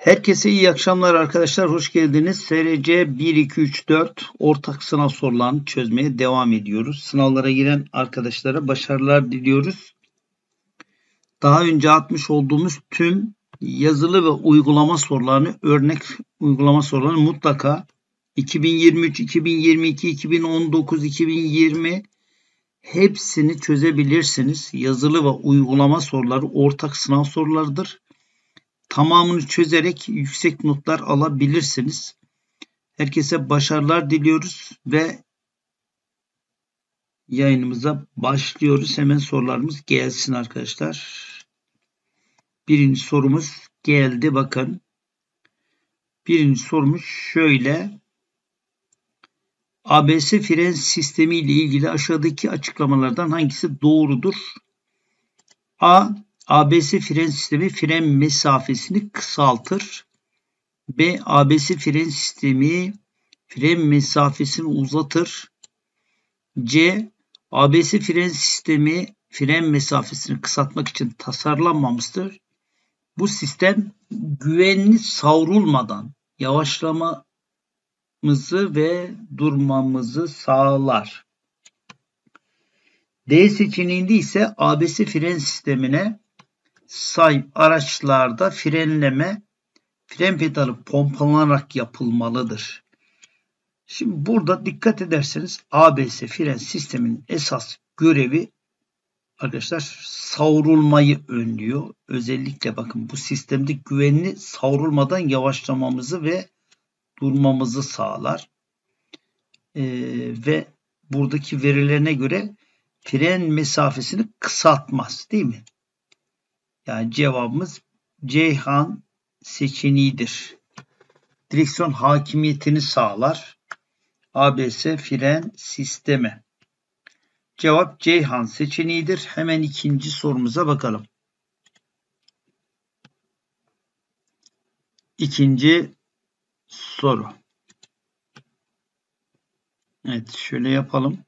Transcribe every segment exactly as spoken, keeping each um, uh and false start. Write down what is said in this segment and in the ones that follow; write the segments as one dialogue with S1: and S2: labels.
S1: Herkese iyi akşamlar arkadaşlar. Hoş geldiniz. S R C bir, iki, üç, dört ortak sınav sorularını çözmeye devam ediyoruz. Sınavlara giren arkadaşlara başarılar diliyoruz. Daha önce atmış olduğumuz tüm yazılı ve uygulama sorularını, örnek uygulama sorularını mutlaka iki bin yirmi üç, iki bin yirmi iki, iki bin on dokuz, iki bin yirmi hepsini çözebilirsiniz. Yazılı ve uygulama soruları ortak sınav sorularıdır. Tamamını çözerek yüksek notlar alabilirsiniz. Herkese başarılar diliyoruz ve yayınımıza başlıyoruz. Hemen sorularımız gelsin arkadaşlar. Birinci sorumuz geldi. Bakın. Birinci sorumuz şöyle. A B S fren sistemi ile ilgili aşağıdaki açıklamalardan hangisi doğrudur? A. A B S fren sistemi fren mesafesini kısaltır. B. A B S fren sistemi fren mesafesini uzatır. C. A B S fren sistemi fren mesafesini kısaltmak için tasarlanmamıştır. Bu sistem güvenli savrulmadan yavaşlamamızı ve durmamızı sağlar. D seçeneğinde ise A B S fren sistemine sahip araçlarda frenleme fren pedalı pompalanarak yapılmalıdır. Şimdi burada dikkat ederseniz A B S fren sisteminin esas görevi arkadaşlar savrulmayı önlüyor. Özellikle bakın bu sistemde güvenli savrulmadan yavaşlamamızı ve durmamızı sağlar. Ee, ve buradaki verilerine göre fren mesafesini kısaltmaz, değil mi? Yani cevabımız Ceyhan seçeneğidir. Direksiyon hakimiyetini sağlar. A B S fren sistemi. Cevap Ceyhan seçeneğidir. Hemen ikinci sorumuza bakalım. İkinci soru. Evet, şöyle yapalım.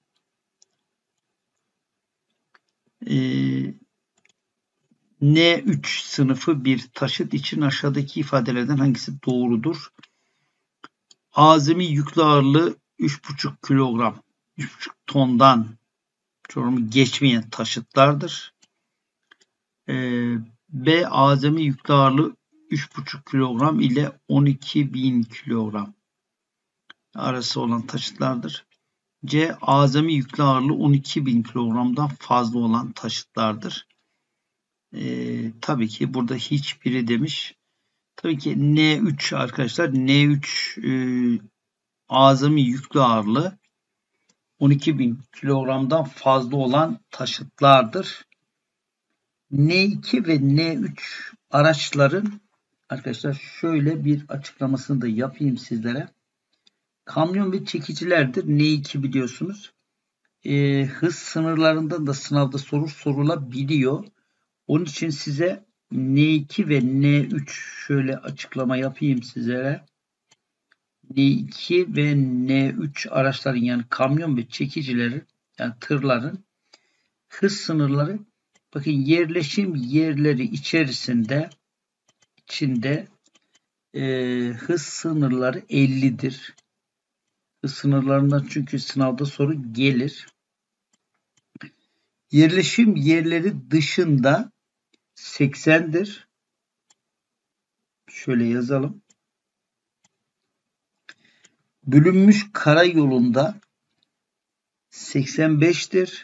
S1: Ee, N üç sınıfı bir taşıt için aşağıdaki ifadelerden hangisi doğrudur? Azami yüklü ağırlığı üç buçuk kilogram, üç buçuk tondan çorumu geçmeyen taşıtlardır. Ee, B. Azami yüklü ağırlığı üç buçuk kilogram ile on iki bin kilogram arası olan taşıtlardır. C. Azami yüklü ağırlığı on iki bin kilogramdan fazla olan taşıtlardır. Ee, tabii ki burada hiçbiri demiş. Tabii ki N üç arkadaşlar. N üç e, azami yüklü ağırlığı on iki bin kilogramdan fazla olan taşıtlardır. N iki ve N üç araçların arkadaşlar şöyle bir açıklamasını da yapayım sizlere. Kamyon ve çekicilerdir. N iki biliyorsunuz. E, hız sınırlarında da sınavda soru sorulabiliyor. Onun için size N iki ve N üç şöyle açıklama yapayım sizlere. N iki ve N üç araçların yani kamyon ve çekicilerin yani tırların hız sınırları bakın yerleşim yerleri içerisinde içinde e, hız sınırları ellidir. Hız sınırlarından çünkü sınavda soru gelir. Yerleşim yerleri dışında seksendir. Şöyle yazalım. Bölünmüş karayolunda seksen beştir.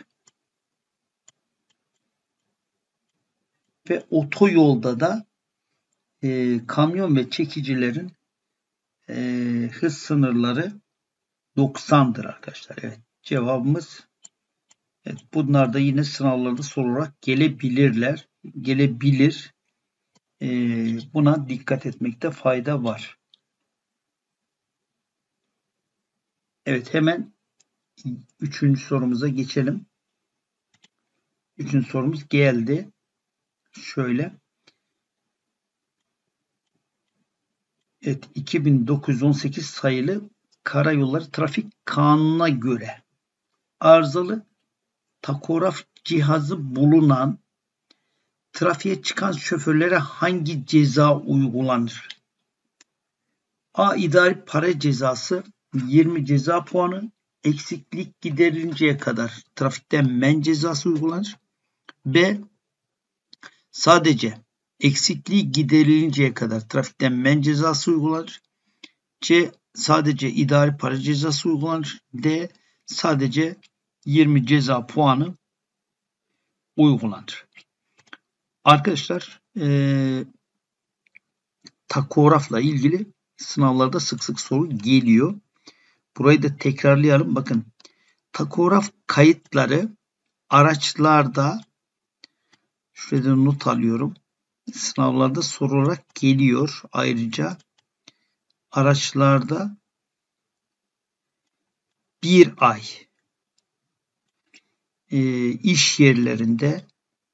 S1: Ve otoyolda da e, kamyon ve çekicilerin e, hız sınırları doksandır arkadaşlar. Evet, cevabımız evet, bunlar da yine sınavlarda soru olarak gelebilirler. Gelebilir. E, buna dikkat etmekte fayda var. Evet, hemen üçüncü sorumuza geçelim. Üçüncü sorumuz geldi. Şöyle. Evet, iki bin dokuz yüz on sekiz sayılı Karayolları Trafik Kanunu'na göre arızalı takograf cihazı bulunan trafiğe çıkan şoförlere hangi ceza uygulanır? A. İdari para cezası yirmi ceza puanı. Eksiklik giderilinceye kadar trafikten men cezası uygulanır. B. Sadece eksikliği giderilinceye kadar trafikten men cezası uygulanır. C. Sadece idari para cezası uygulanır. D. Sadece yirmi ceza puanı uygulanır. Arkadaşlar ee, takografla ilgili sınavlarda sık sık soru geliyor. Burayı da tekrarlayalım. Bakın, takograf kayıtları araçlarda, şurada not alıyorum, sınavlarda soru olarak geliyor. Ayrıca araçlarda bir ay, e, iş yerlerinde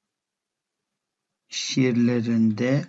S1: iş yerlerinde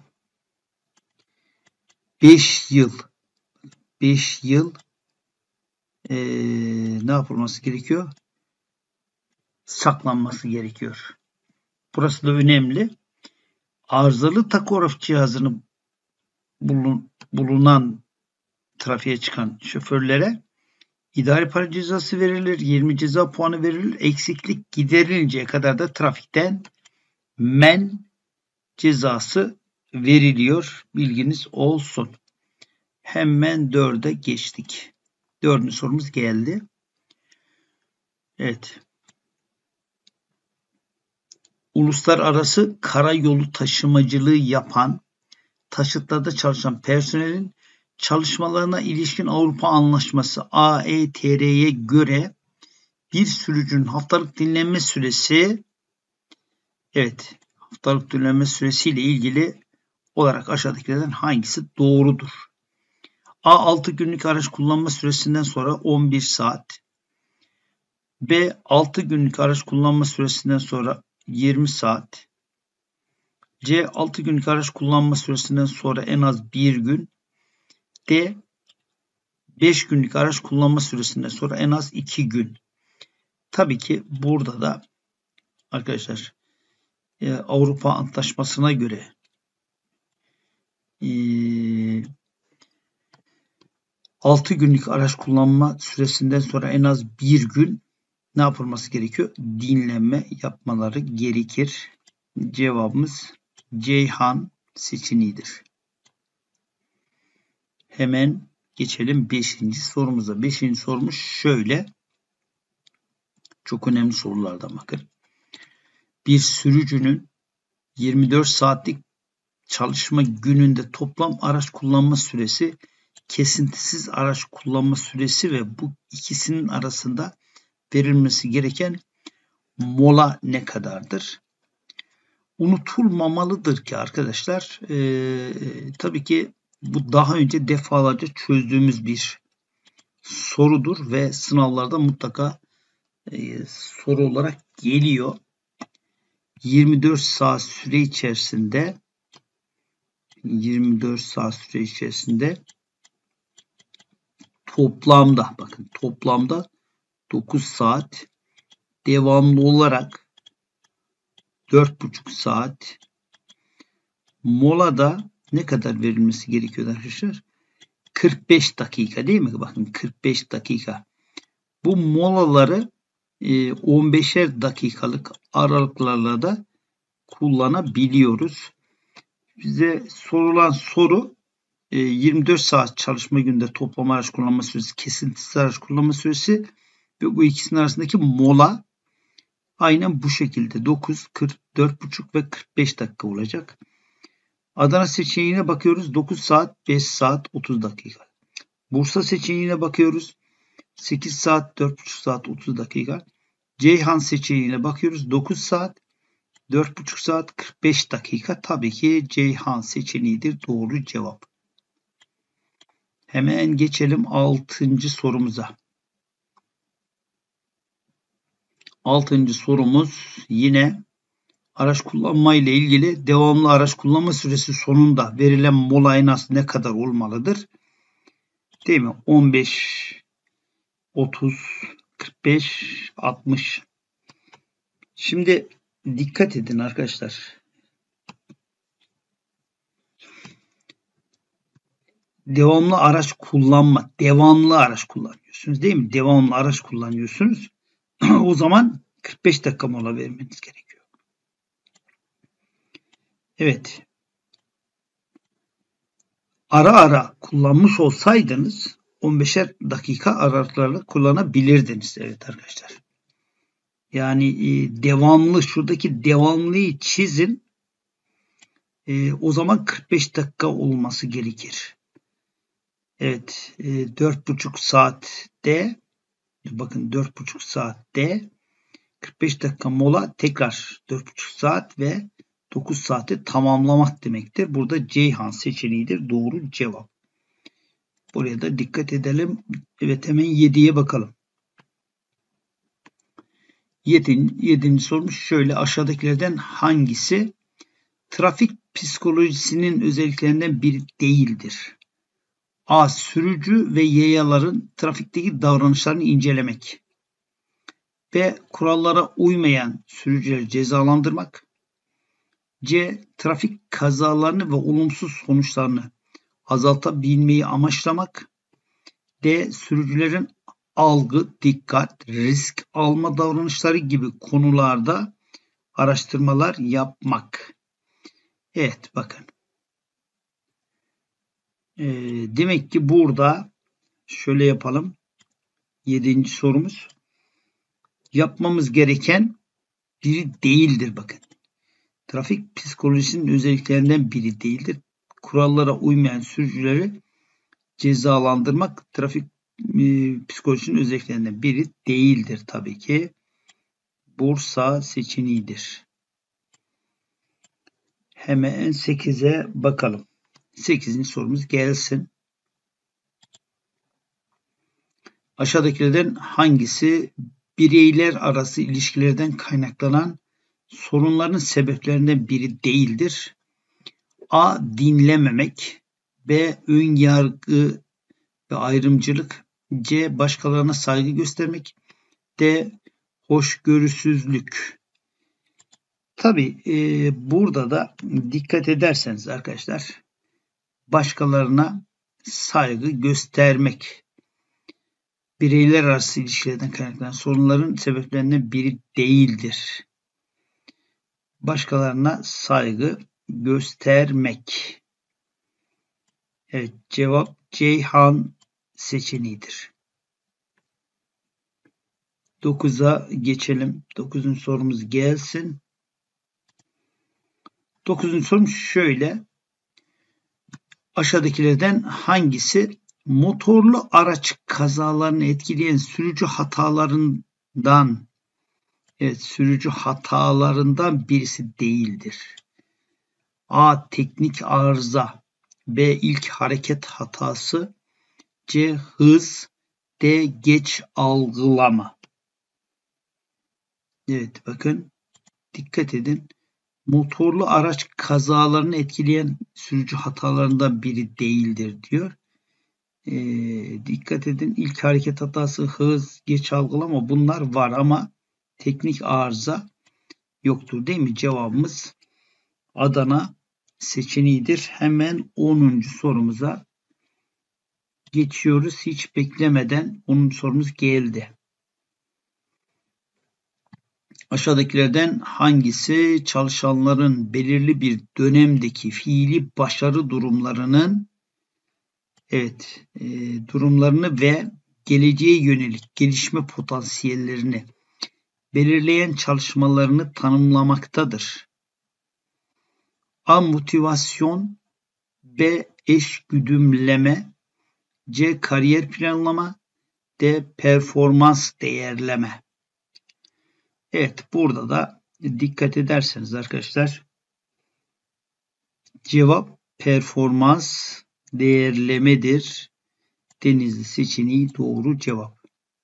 S1: beş yıl beş yıl e, ne yapılması gerekiyor? Saklanması gerekiyor. Burası da önemli. Arızalı takograf cihazını bulun, bulunan trafiğe çıkan şoförlere idari para cezası verilir, yirmi ceza puanı verilir. Eksiklik giderilinceye kadar da trafikten men cezası veriliyor. Bilginiz olsun. Hemen dörde geçtik. Dördüncü sorumuz geldi. Evet. Uluslararası karayolu taşımacılığı yapan, taşıtlarda çalışan personelin çalışmalarına ilişkin Avrupa Anlaşması A E T R'ye göre bir sürücünün haftalık dinlenme süresi, evet, haftalık dinlenme süresiyle ilgili olarak aşağıdakilerden hangisi doğrudur? A. altı günlük araç kullanma süresinden sonra on bir saat. B. altı günlük araç kullanma süresinden sonra yirmi saat. C. altı günlük araç kullanma süresinden sonra en az bir gün. D. beş günlük araç kullanma süresinden sonra en az iki gün. Tabii ki burada da arkadaşlar e, Avrupa Antlaşması'na göre e, altı günlük araç kullanma süresinden sonra en az bir gün ne yapılması gerekiyor? Dinlenme yapmaları gerekir. Cevabımız Ceyhan seçeneğidir. Hemen geçelim beşinci sorumuza. beşinci sorumuz şöyle. Çok önemli sorulardan bakın. Bir sürücünün yirmi dört saatlik çalışma gününde toplam araç kullanma süresi, kesintisiz araç kullanma süresi ve bu ikisinin arasında verilmesi gereken mola ne kadardır? Unutulmamalıdır ki arkadaşlar, e, tabii ki bu daha önce defalarca çözdüğümüz bir sorudur ve sınavlarda mutlaka e, soru olarak geliyor. yirmi dört saat süre içerisinde yirmi dört saat süre içerisinde toplamda, bakın, toplamda dokuz saat, devamlı olarak dört buçuk saat, molada ne kadar verilmesi gerekiyor arkadaşlar? kırk beş dakika değil mi? Bakın, kırk beş dakika. Bu molaları on beşer dakikalık aralıklarla da kullanabiliyoruz. Bize sorulan soru yirmi dört saat çalışma gününde toplam araç kullanma süresi, kesintisiz araç kullanma süresi ve bu ikisinin arasındaki mola aynen bu şekilde dokuz, kırk, dört buçuk ve kırk beş dakika olacak. Adana seçeneğine bakıyoruz. dokuz saat, beş saat, otuz dakika. Bursa seçeneğine bakıyoruz. sekiz saat, dört buçuk saat, otuz dakika. Ceyhan seçeneğine bakıyoruz. dokuz saat, dört buçuk saat, kırk beş dakika. Tabii ki Ceyhan seçeneğidir doğru cevap. Hemen geçelim altıncı sorumuza. altıncı sorumuz yine araç kullanma ile ilgili. Devamlı araç kullanma süresi sonunda verilen mola en az ne kadar olmalıdır? Değil mi? on beş, otuz, kırk beş, altmış. Şimdi dikkat edin arkadaşlar. devamlı araç kullanma, devamlı araç kullanıyorsunuz değil mi? Devamlı araç kullanıyorsunuz. O zaman kırk beş dakika mola vermeniz gerekiyor. Evet. Ara ara kullanmış olsaydınız on beşer dakika aralıklarla kullanabilirdiniz. Evet arkadaşlar. Yani e, devamlı, şuradaki devamlıyı çizin. E, o zaman kırk beş dakika olması gerekir. Evet. E, dört buçuk saatte bakın dört buçuk saatte kırk beş dakika mola, tekrar dört buçuk saat ve dokuz saati tamamlamak demektir. Burada Ceyhan seçeneğidir. Doğru cevap. Buraya da dikkat edelim. Evet, hemen yediye bakalım. Yedinci, yedinci sormuş şöyle: aşağıdakilerden hangisi trafik psikolojisinin özelliklerinden biri değildir? A. Sürücü ve yayaların trafikteki davranışlarını incelemek. B. Kurallara uymayan sürücüleri cezalandırmak. C. Trafik kazalarını ve olumsuz sonuçlarını azaltabilmeyi amaçlamak. D. Sürücülerin algı, dikkat, risk alma davranışları gibi konularda araştırmalar yapmak. Evet, bakın. E, demek ki burada şöyle yapalım. Yedinci sorumuz. Yapmamız gereken biri değildir, bakın. Trafik psikolojisinin özelliklerinden biri değildir. Kurallara uymayan sürücüleri cezalandırmak trafik e, psikolojisinin özelliklerinden biri değildir tabii ki. Bursa seçeneğidir. Hemen sekize bakalım. sekizinci sorumuz gelsin. Aşağıdakilerden hangisi bireyler arası ilişkilerden kaynaklanan sorunların sebeplerinden biri değildir? A. Dinlememek. B. Ön yargı ve ayrımcılık. C. Başkalarına saygı göstermek. D. Hoşgörüsüzlük. Tabii e, burada da dikkat ederseniz arkadaşlar, başkalarına saygı göstermek bireyler arası ilişkilerden kaynaklanan sorunların sebeplerinden biri değildir. Başkalarına saygı göstermek. Evet, cevap Ceyhan seçeneğidir. dokuza geçelim. dokuzuncu sorumuz gelsin. dokuzuncu sorum şöyle: aşağıdakilerden hangisi motorlu araç kazalarını etkileyen sürücü hatalarından evet sürücü hatalarından birisi değildir? A. Teknik arıza. B. İlk hareket hatası. C. Hız. D. Geç algılama. Evet, bakın, dikkat edin. Motorlu araç kazalarını etkileyen sürücü hatalarından biri değildir diyor. E, dikkat edin, ilk hareket hatası, hız, geç algılama bunlar var ama teknik arıza yoktur değil mi? Cevabımız Adana seçeneğidir. Hemen onuncu sorumuza geçiyoruz. Hiç beklemeden onuncu sorumuz geldi. Aşağıdakilerden hangisi çalışanların belirli bir dönemdeki fiili başarı durumlarının evet e, durumlarını ve geleceğe yönelik gelişme potansiyellerini belirleyen çalışmalarını tanımlamaktadır? A. Motivasyon. B. Eşgüdümleme. C. Kariyer planlama. D. Performans değerleme. Evet, burada da dikkat ederseniz arkadaşlar, cevap performans değerlemedir. Denizli seçeneği doğru cevap.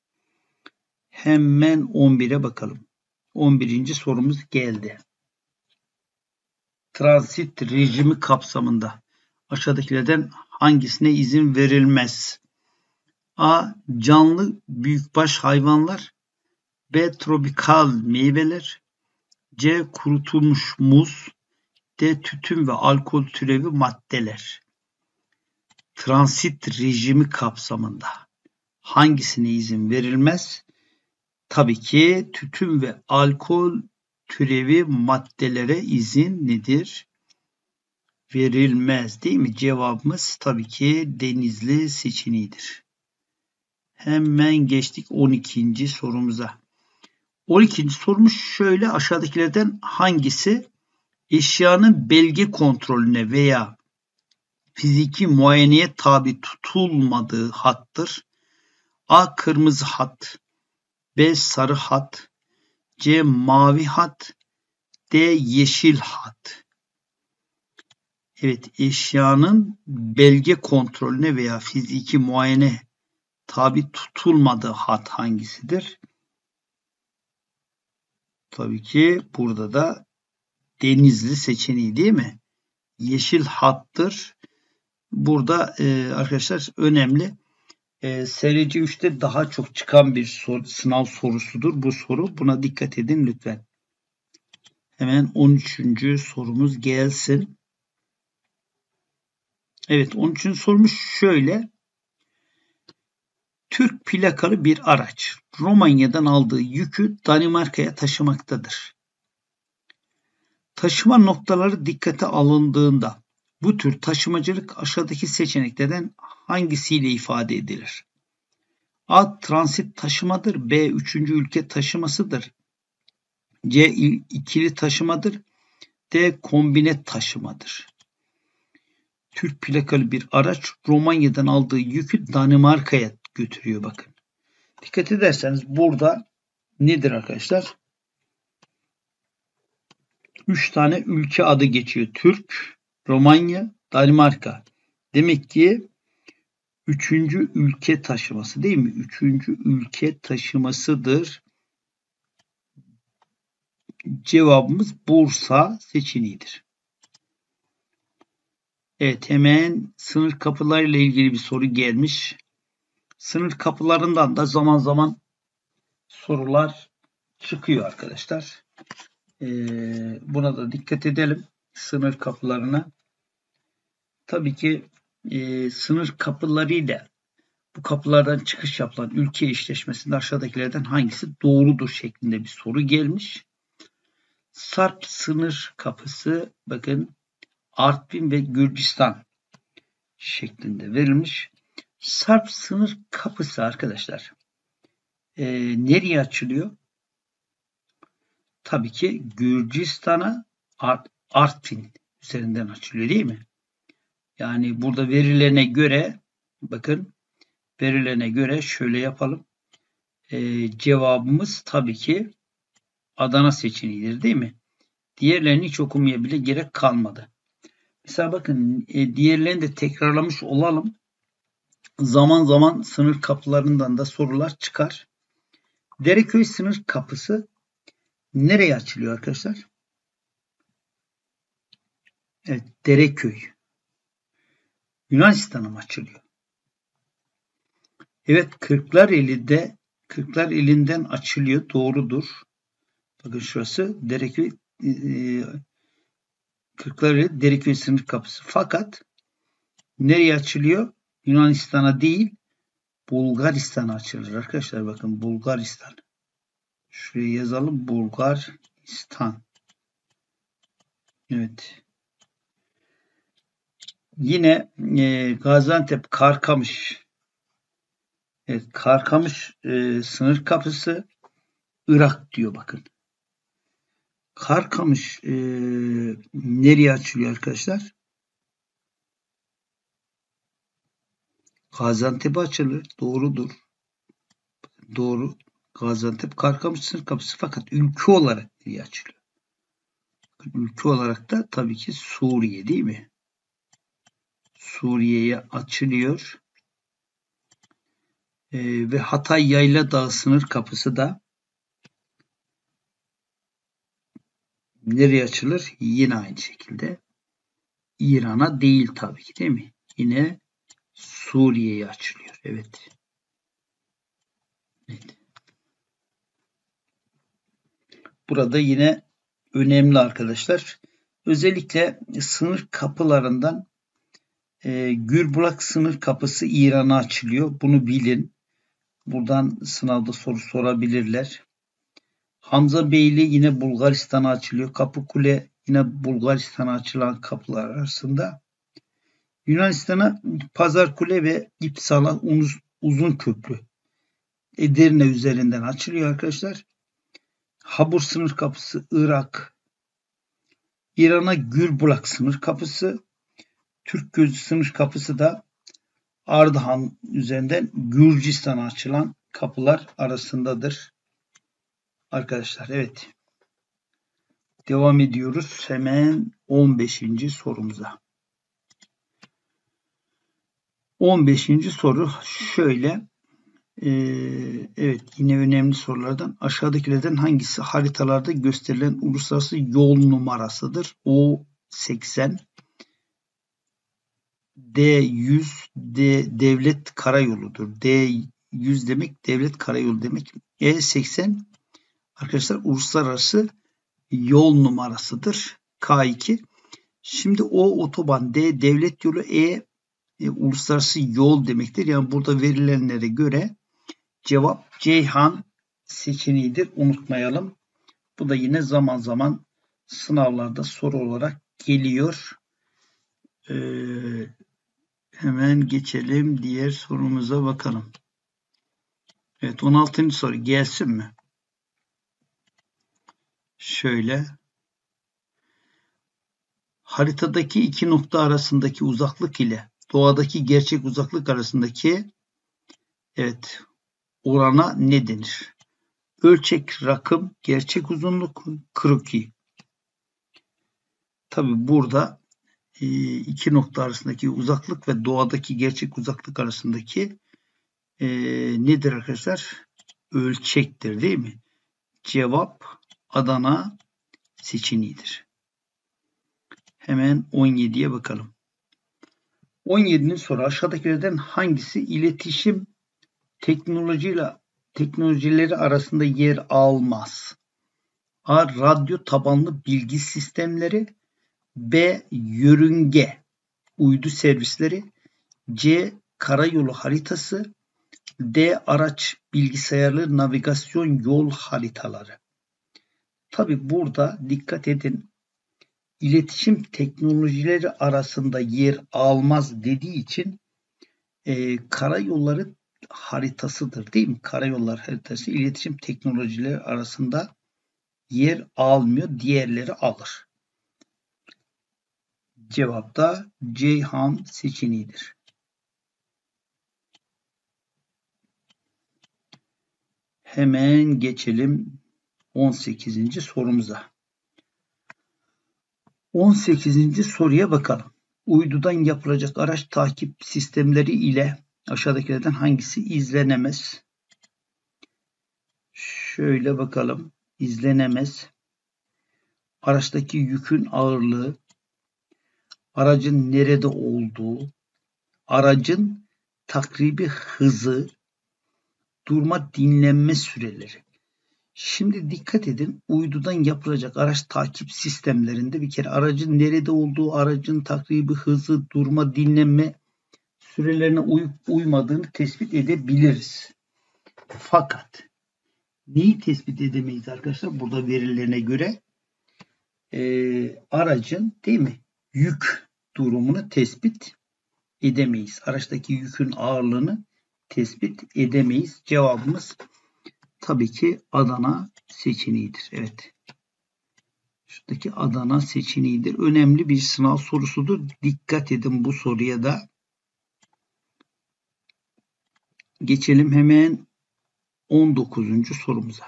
S1: Hemen on bire bakalım. on birinci sorumuz geldi. Transit rejimi kapsamında aşağıdakilerden hangisine izin verilmez? A. Canlı büyükbaş hayvanlar. B. Tropikal meyveler. C. Kurutulmuş muz. D. Tütün ve alkol türevi maddeler. transit rejimi kapsamında hangisine izin verilmez? Tabii ki tütün ve alkol türevi maddelere izin nedir? Verilmez, değil mi? Cevabımız tabii ki Denizli seçeneğidir. Hemen geçtik on ikinci sorumuza. on ikinci sorumuz şöyle: aşağıdakilerden hangisi eşyanın belge kontrolüne veya fiziki muayeneye tabi tutulmadığı hattır? A. Kırmızı hat, B. Sarı hat, C. Mavi hat, D. Yeşil hat. Evet, eşyanın belge kontrolüne veya fiziki muayene tabi tutulmadığı hat hangisidir? Tabii ki burada da Denizli seçeneği, değil mi? Yeşil hattır. Burada e, arkadaşlar önemli. E, S R C üçte daha çok çıkan bir soru, sınav sorusudur bu soru. Buna dikkat edin lütfen. Hemen on üçüncü sorumuz gelsin. Evet, on üçüncü sorumuz şöyle: Türk plakalı bir araç Romanya'dan aldığı yükü Danimarka'ya taşımaktadır. Taşıma noktaları dikkate alındığında bu tür taşımacılık aşağıdaki seçeneklerden hangisiyle ifade edilir? A. Transit taşımadır. B. Üçüncü ülke taşımasıdır. C. ikili taşımadır. D. Kombine taşımadır. Türk plakalı bir araç Romanya'dan aldığı yükü Danimarka'ya götürüyor bakın. Dikkat ederseniz burada nedir arkadaşlar? Üç tane ülke adı geçiyor. Türk, Romanya, Danimarka. Demek ki üçüncü ülke taşıması, değil mi? Üçüncü ülke taşımasıdır. Cevabımız Bursa seçeneğidir. Evet, hemen sınır kapılarıyla ilgili bir soru gelmiş. Sınır kapılarından da zaman zaman sorular çıkıyor arkadaşlar. Ee, buna da dikkat edelim. Sınır kapılarına. Tabii ki e, sınır kapılarıyla bu kapılardan çıkış yapılan ülke eşleşmesinde aşağıdakilerden hangisi doğrudur şeklinde bir soru gelmiş. Sarp sınır kapısı bakın Artvin ve Gürcistan şeklinde verilmiş. Sarp sınır kapısı arkadaşlar e, nereye açılıyor? Tabii ki Gürcistan'a Art, Artvin üzerinden açılıyor, değil mi? Yani burada verilerine göre bakın verilerine göre şöyle yapalım. Ee, cevabımız tabii ki Adana seçeneğidir, değil mi? Diğerlerini hiç okumaya bile gerek kalmadı. Mesela bakın e, diğerlerini de tekrarlamış olalım. Zaman zaman sınır kapılarından da sorular çıkar. Dereköy sınır kapısı nereye açılıyor arkadaşlar? Evet, Dereköy. Yunanistan'a mı açılıyor? Evet, Kırklareli'de Kırklareli'nden açılıyor. Doğrudur. Bakın şurası Dereköy e, Kırklareli Dereköy sınır kapısı. Fakat nereye açılıyor? Yunanistan'a değil, Bulgaristan'a açılır arkadaşlar. Bakın Bulgaristan. Şuraya yazalım. Bulgaristan. Evet. Yine e, Gaziantep Karkamış. Evet, Karkamış e, sınır kapısı Irak diyor bakın. Karkamış e, nereye açılıyor arkadaşlar? Gaziantep'e açılır. Doğrudur. Doğru. Gaziantep Karkamış sınır kapısı, fakat ülke olarak nereye açılıyor? Ülke olarak da tabii ki Suriye, değil mi? Suriye'ye açılıyor. Ee, ve Hatay Yayladağ sınır kapısı da nereye açılır? Yine aynı şekilde. İran'a değil tabii ki, değil mi? Yine Suriye'ye açılıyor. Evet. Evet. Burada yine önemli arkadaşlar. Özellikle sınır kapılarından E, Gürbulak sınır kapısı İran'a açılıyor. Bunu bilin. Buradan sınavda soru sorabilirler. Hamza Beyli yine Bulgaristan'a açılıyor. Kapıkule yine Bulgaristan'a açılan kapılar arasında. Yunanistan'a Pazarkule ve İpsala uzun köprü Edirne üzerinden açılıyor arkadaşlar. Habur sınır kapısı Irak. İran'a Gürbulak sınır kapısı. Türkgözü sınır kapısı da Ardahan üzerinden Gürcistan'a açılan kapılar arasındadır. Arkadaşlar evet. Devam ediyoruz hemen on beşinci sorumuza. on beşinci soru şöyle. Ee, evet yine önemli sorulardan. Aşağıdakilerden hangisi haritalarda gösterilen uluslararası yol numarasıdır? O seksen, D yüz, D devlet karayoludur. D yüz demek devlet karayolu demek. E seksen arkadaşlar uluslararası yol numarasıdır. K iki. Şimdi O otoban, D devlet yolu, E, e uluslararası yol demektir. Yani burada verilenlere göre cevap Ceyhan seçeneğidir. Unutmayalım. Bu da yine zaman zaman sınavlarda soru olarak geliyor. Ee, hemen geçelim. Diğer sorumuza bakalım. Evet on altıncı soru gelsin mi? Şöyle. Haritadaki iki nokta arasındaki uzaklık ile doğadaki gerçek uzaklık arasındaki evet orana ne denir? Ölçek rakım, gerçek uzunluk, kroki. Tabi burada iki nokta arasındaki uzaklık ve doğadaki gerçek uzaklık arasındaki e, nedir arkadaşlar? Ölçektir değil mi? Cevap Adana seçeneğidir. Hemen on yediye bakalım. on yedinci soru aşağıdakilerden hangisi iletişim teknolojiyle teknolojileri arasında yer almaz? A. Radyo tabanlı bilgi sistemleri, B. Yörünge uydu servisleri, C. Karayolu haritası, D. Araç bilgisayarlı navigasyon yol haritaları. Tabi burada dikkat edin. İletişim teknolojileri arasında yer almaz dediği için e, karayolları haritasıdır değil mi? Karayollar haritası iletişim teknolojileri arasında yer almıyor. Diğerleri alır. Cevap da Ceyhan seçeneğidir. Hemen geçelim on sekizinci sorumuza. on sekizinci soruya bakalım. Uydudan yapılacak araç takip sistemleri ile aşağıdakilerden hangisi izlenemez? Şöyle bakalım. İzlenemez. Araçtaki yükün ağırlığı, aracın nerede olduğu, aracın takribi hızı, durma dinlenme süreleri. Şimdi dikkat edin, uydudan yapılacak araç takip sistemlerinde bir kere aracın nerede olduğu, aracın takribi hızı, durma dinlenme sürelerine uyup uymadığını tespit edebiliriz. Fakat neyi tespit edemeyiz arkadaşlar? Burada verilerine göre e, aracın değil mi yük durumunu tespit edemeyiz. Araçtaki yükün ağırlığını tespit edemeyiz. Cevabımız tabii ki Adana seçeneğidir. Evet. Şuradaki Adana seçeneğidir. Önemli bir sınav sorusudur. Dikkat edin bu soruya da. Geçelim hemen on dokuzuncu sorumuza.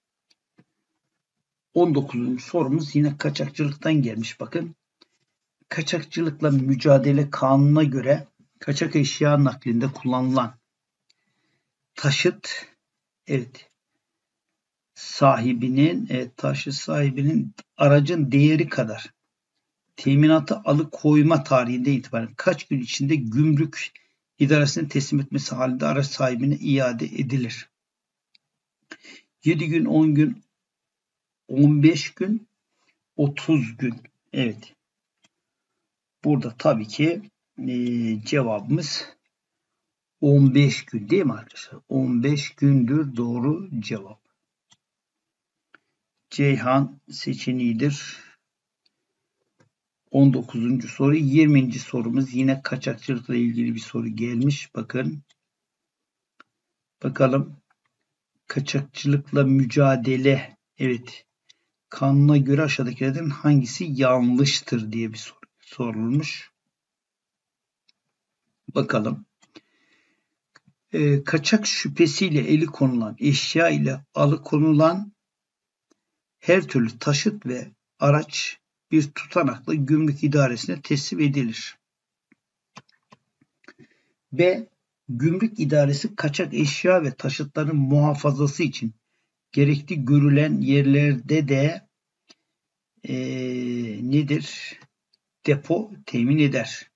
S1: on dokuzuncu sorumuz yine kaçakçılıktan gelmiş. Bakın. Kaçakçılıkla mücadele kanununa göre kaçak eşya naklinde kullanılan taşıt evet sahibinin evet, taşıt sahibinin aracın değeri kadar teminatı alıkoyma tarihinde itibaren kaç gün içinde gümrük idaresine teslim etmesi halinde araç sahibine iade edilir? yedi gün, on gün, on beş gün, otuz gün. Evet. Burada tabii ki Ee, cevabımız on beş gün değil mi arkadaşlar? on beş gündür doğru cevap. Ceyhan seçeneğidir. on dokuzuncu soru. yirminci sorumuz yine kaçakçılıkla ilgili bir soru gelmiş. Bakın. Bakalım. Kaçakçılıkla mücadele. Evet. Kanuna göre aşağıdakilerden hangisi yanlıştır diye bir soru sorulmuş. Bakalım. E, kaçak şüphesiyle eli konulan eşya ile alıkonulan her türlü taşıt ve araç bir tutanakla gümrük idaresine teslim edilir. B. Gümrük idaresi kaçak eşya ve taşıtların muhafazası için gerekli görülen yerlerde de e, nedir? Depo temin eder.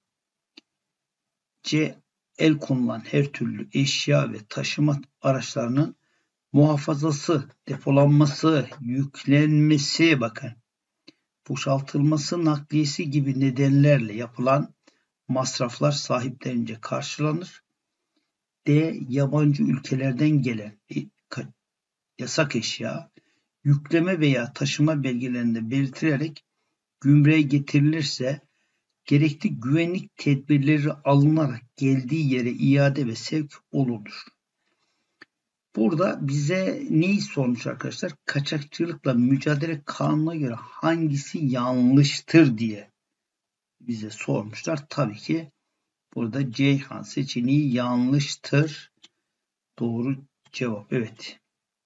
S1: C. El konulan her türlü eşya ve taşıma araçlarının muhafazası, depolanması, yüklenmesi, bakın, boşaltılması, nakliyesi gibi nedenlerle yapılan masraflar sahiplerince karşılanır. D. Yabancı ülkelerden gelen yasak eşya, yükleme veya taşıma belgelerinde belirtilerek gümrüğe getirilirse gerekli güvenlik tedbirleri alınarak geldiği yere iade ve sevk olunur. Burada bize neyi sormuş arkadaşlar? Kaçakçılıkla mücadele kanununa göre hangisi yanlıştır diye bize sormuşlar. Tabii ki burada Ceyhan seçeneği yanlıştır. Doğru cevap. Evet.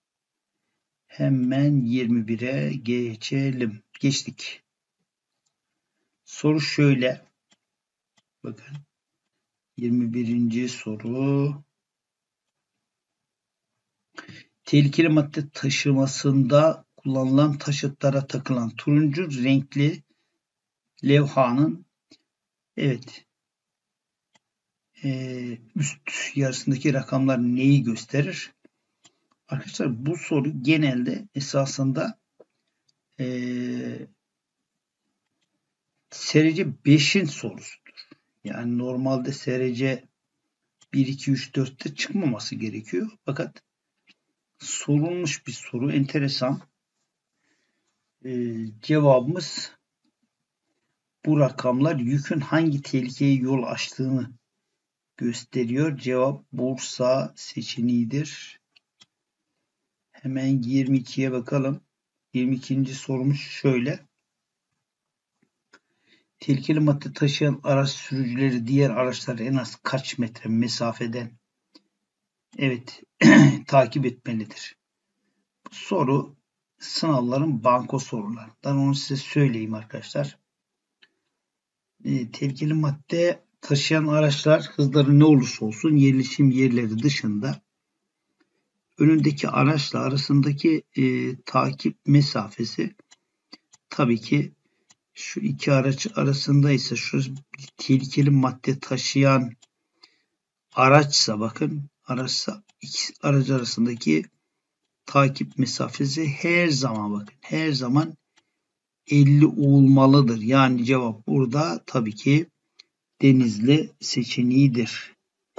S1: Hemen yirmi bire geçelim. Geçtik. Soru şöyle. Bakın. yirmi birinci soru. Tehlikeli madde taşımasında kullanılan taşıtlara takılan turuncu renkli levhanın evet e, üst yarısındaki rakamlar neyi gösterir? Arkadaşlar bu soru genelde esasında e, S R C beşin sorusudur. Yani normalde S R C bir, iki, üç, dörtte çıkmaması gerekiyor. Fakat sorulmuş bir soru. Enteresan. Ee, cevabımız bu rakamlar yükün hangi tehlikeye yol açtığını gösteriyor. Cevap Bursa seçeneğidir. Hemen yirmi ikiye bakalım. yirmi ikinci sorumuz şöyle. Tehlikeli madde taşıyan araç sürücüleri diğer araçları en az kaç metre mesafeden evet takip etmelidir? Bu soru sınavların banko sorularından. Onu size söyleyeyim arkadaşlar. E, tehlikeli madde taşıyan araçlar hızları ne olursa olsun yerleşim yerleri dışında önündeki araçla arasındaki e, takip mesafesi tabii ki şu iki araç arasındaysa şu tehlikeli madde taşıyan araçsa bakın araçsa iki araç arasındaki takip mesafesi her zaman bakın her zaman elli olmalıdır. Yani cevap burada tabii ki Denizli seçeneğidir.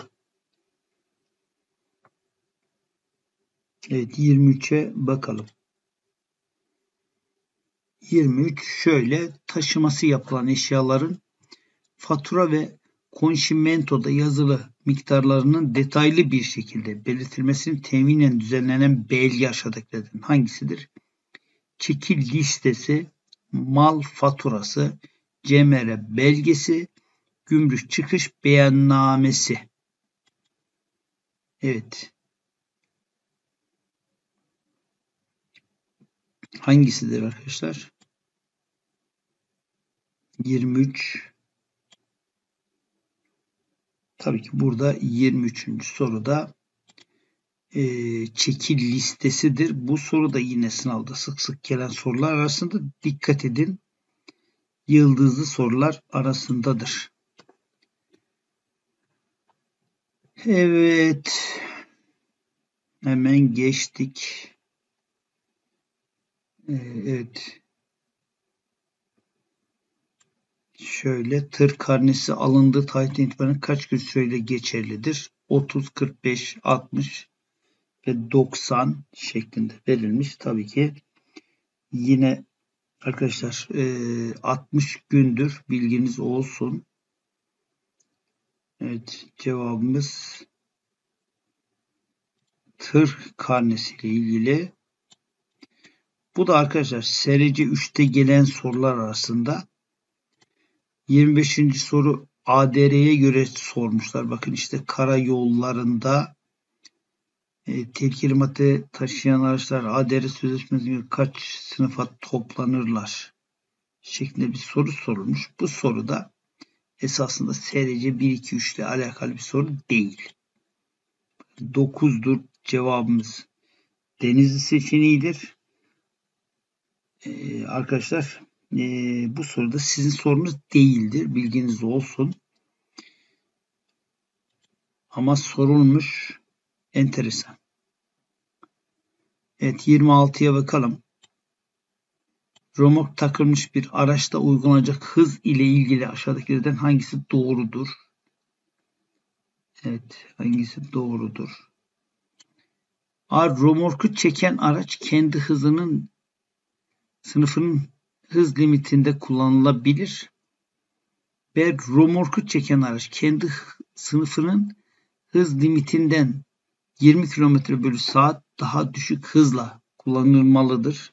S1: Evet yirmi üçe bakalım. yirmi üç şöyle taşıması yapılan eşyaların fatura ve konşimentoda yazılı miktarlarının detaylı bir şekilde belirtilmesini teminen düzenlenen belge aşağıdakilerden hangisidir? Çekil listesi, mal faturası, C M R belgesi, gümrük çıkış beyannamesi. Evet. Hangisidir arkadaşlar? yirmi üç. Tabii ki burada yirmi üçüncü soruda e, çekil listesidir. Bu soru da yine sınavda sık sık gelen sorular arasında. Dikkat edin. Yıldızlı sorular arasındadır. Evet. Hemen geçtik. Ee, evet. Şöyle, tır karnesi alındığı tarihten itibaren kaç gün süreyle geçerlidir? otuz, kırk beş, altmış ve doksan şeklinde verilmiş. Tabii ki yine arkadaşlar altmış gündür, bilginiz olsun. Evet, cevabımız tır karnesi ile ilgili. Bu da arkadaşlar S R C üçte gelen sorular arasında. yirmi beşinci soru A D R'ye göre sormuşlar. Bakın işte karayollarında e, tehlikeli madde taşıyan araçlar A D R sözleşmesine göre kaç sınıfa toplanırlar şeklinde bir soru sorulmuş. Bu soruda esasında S R C bir, iki, üç ile alakalı bir soru değil. dokuzdur cevabımız. Denizli seçeneğidir. Ee, arkadaşlar e, bu soruda sizin sorunuz değildir. Bilginiz olsun. Ama sorulmuş. Enteresan. Evet, yirmi altıya bakalım. Römork takılmış bir araçta uygulanacak hız ile ilgili aşağıdakilerden hangisi doğrudur? Evet, hangisi doğrudur? A. Römorku çeken araç kendi hızının sınıfının hız limitinde kullanılabilir. B. Römorku çeken araç kendi sınıfının hız limitinden yirmi kilometre bölü saat daha düşük hızla kullanılmalıdır.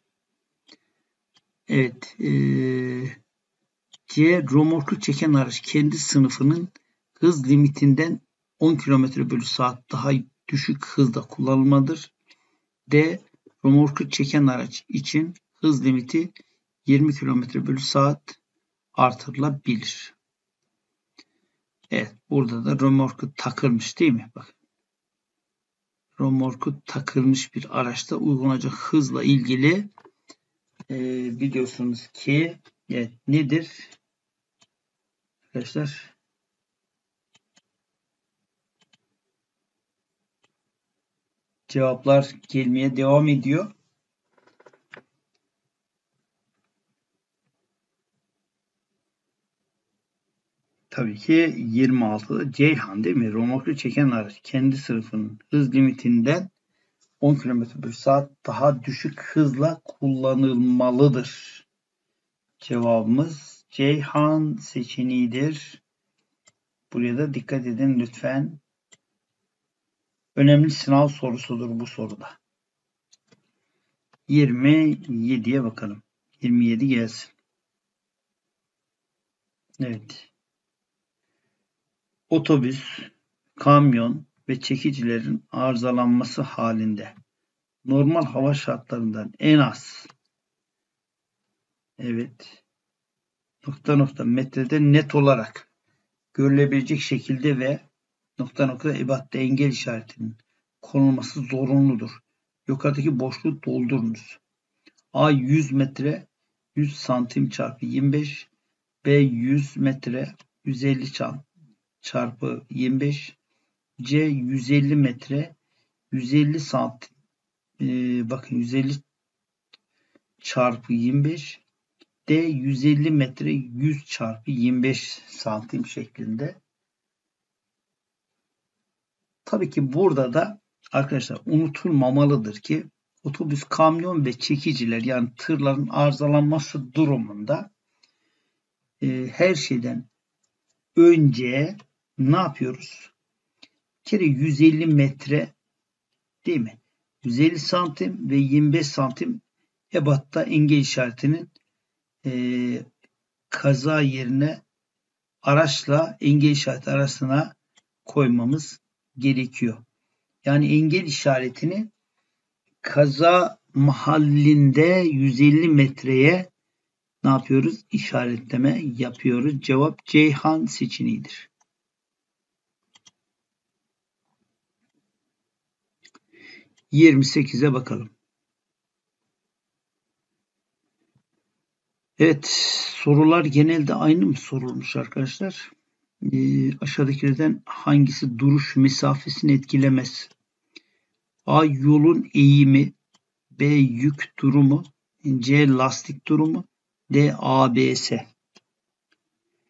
S1: Evet. Ee, C. Römorku çeken araç kendi sınıfının hız limitinden on kilometre bölü saat daha düşük hızda kullanılmalıdır. D. Römorku çeken araç için hız limiti yirmi kilometre bölü saat artırılabilir. Evet, burada da römorku takılmış değil mi? Bakın. Römorku takılmış bir araçta uygulanacak hızla ilgili e, biliyorsunuz ki evet, nedir? Arkadaşlar cevaplar gelmeye devam ediyor. Tabii ki yirmi altıda Ceyhan değil mi? Römorku çeken araç kendi sınıfının hız limitinden on kilometre bölü saat daha düşük hızla kullanılmalıdır. Cevabımız Ceyhan seçeneğidir. Buraya da dikkat edin lütfen. Önemli sınav sorusudur bu soruda. yirmi yediye bakalım. yirmi yedi gelsin. Evet. Otobüs, kamyon ve çekicilerin arızalanması halinde normal hava şartlarından en az evet nokta nokta metrede net olarak görülebilecek şekilde ve nokta nokta ebatta engel işaretinin konulması zorunludur. Yukarıdaki boşluğu doldurunuz. A yüz metre yüz santim çarpı yirmi beş, B yüz metre yüz elli çarpı yirmi beş, C yüz elli metre yüz elli santim ee, bakın yüz elli çarpı yirmi beş, D yüz elli metre yüz çarpı yirmi beş santim şeklinde. Tabii ki burada da arkadaşlar unutulmamalıdır ki otobüs, kamyon ve çekiciler yani tırların arızalanması durumunda e, her şeyden önce ne yapıyoruz? Bir kere yüz elli metre değil mi? yüz elli santim ve yirmi beş santim ebatta engel işaretinin e, kaza yerine araçla engel işareti arasına koymamız gerekiyor. Yani engel işaretini kaza mahallinde yüz elli metreye ne yapıyoruz? İşaretleme yapıyoruz. Cevap Ceyhan seçeneğidir. yirmi sekize bakalım. Evet, sorular genelde aynı mı sorulmuş arkadaşlar? Ee, aşağıdakilerden hangisi duruş mesafesini etkilemez? A. Yolun eğimi, B. Yük durumu, C. Lastik durumu, D. A B S.